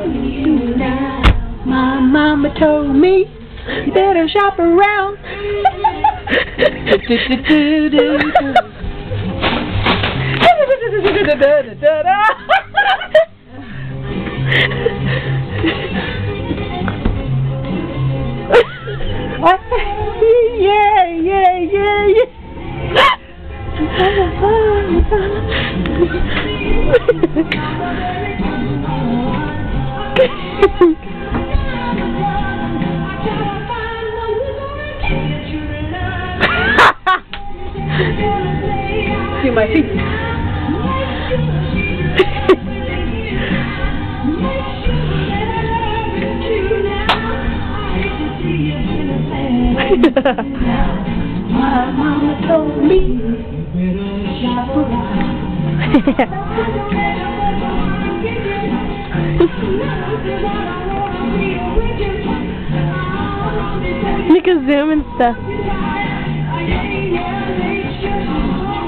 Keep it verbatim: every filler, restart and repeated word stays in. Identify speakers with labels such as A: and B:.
A: My mama told me you better shop around. What? Yeah, yeah, yeah, yeah. See my feet. My mama told me you better shop around. You can zoom and stuff.